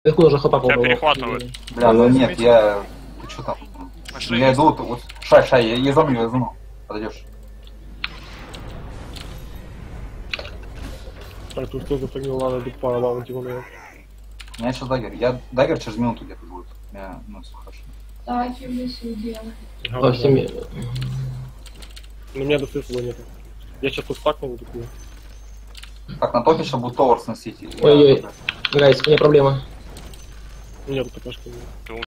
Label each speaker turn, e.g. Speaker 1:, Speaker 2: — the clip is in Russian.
Speaker 1: Наверху уже хопа
Speaker 2: Тебя
Speaker 1: было.
Speaker 2: перехватывают.
Speaker 3: Бля, ну нет, я... Ты что там?
Speaker 2: Нашли?
Speaker 3: Я иду, ты вот... Шай, я за мной, подойдешь.
Speaker 4: Так, тут кто-то поднял, ладно, тут пара лавы наверх.
Speaker 3: У меня сейчас дагер. Дагер через минуту где-то будет. У меня, ну, все хорошо.
Speaker 5: Давайте вместе делаем.
Speaker 1: По всеми...
Speaker 4: Но у меня доступа нету. Я сейчас тут стакнул такую.
Speaker 3: Так, на топе сейчас будет товар сносить.
Speaker 1: Ой-ой, гайс, у меня проблема.
Speaker 4: Нет, такая штука.